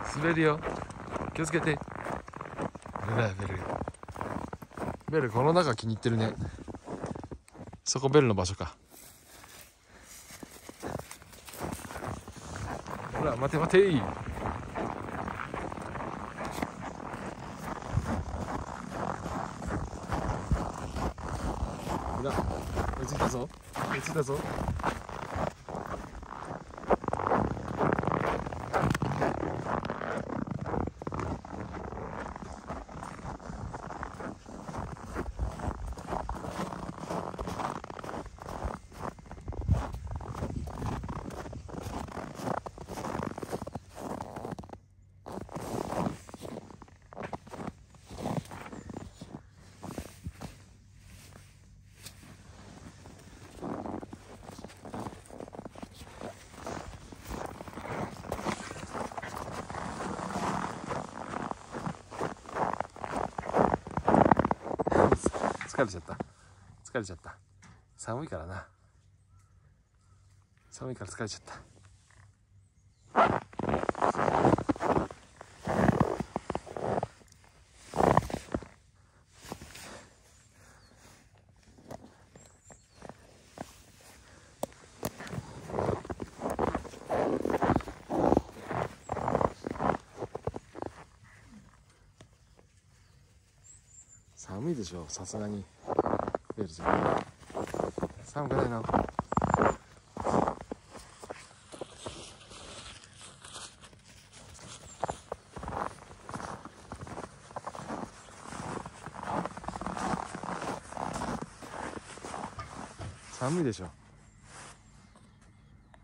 滑るよ、気をつけて。ほらベル、ベルこの中気に入ってるね。そこベルの場所か。ほら待て待て。ほら追いついたぞ、追いついたぞ。疲れちゃった、疲れちゃった。寒いからな、寒いから疲れちゃった。寒いでしょ、さすがに。ベルちゃん寒くないの？寒いでしょ。